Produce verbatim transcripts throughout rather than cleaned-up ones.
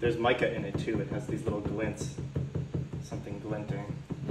there's mica in it too. It has these little glints, something glinting.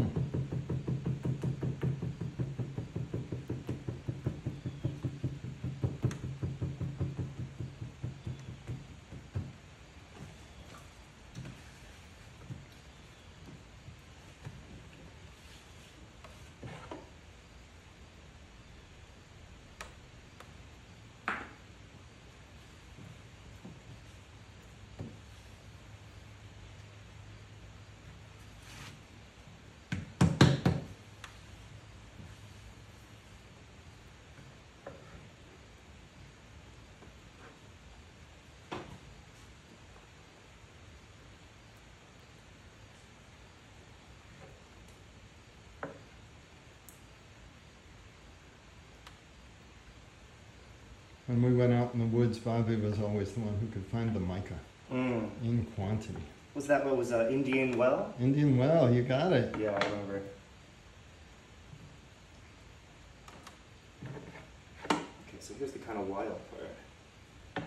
When we went out in the woods, Bobby was always the one who could find the mica Mm. in quantity. Was that what was uh, Indian well? Indian well, you got it. Yeah, I remember. Okay, so here's the kind of wild part.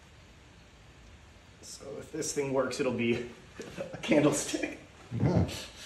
So if this thing works, it'll be a candlestick. Uh-huh.